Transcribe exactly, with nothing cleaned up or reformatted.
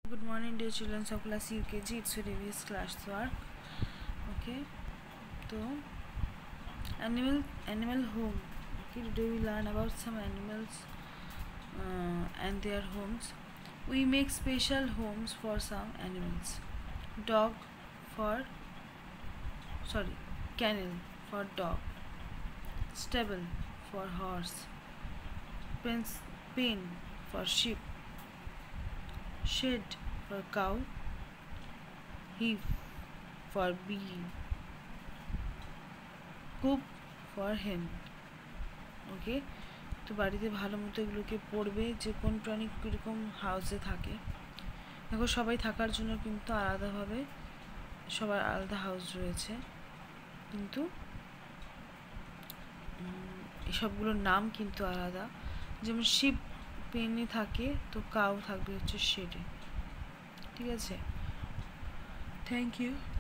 Good morning, dear children of class U K G. It's your previous class work. Okay, so animal animal home. Okay, today we learn about some animals uh, and their homes. We make special homes for some animals. Dog for sorry, kennel for dog. Stable for horse. Pens, pen for sheep. Shed for cow. Hive for bee. Coop for hen. ওকে, তো বাড়িতে ভালো মতো এগুলোকে পড়বে যে কোন প্রাণী কীরকম হাউসে থাকে। দেখো সবাই থাকার জন্য কিন্তু আলাদাভাবে সবার আলাদা হাউস রয়েছে, কিন্তু এসবগুলোর নাম কিন্তু আলাদা। যেমন শিপ পেনে থাকে, তো কাউ থাকবে হচ্ছে শেডে। ঠিক আছে, থ্যাংক ইউ।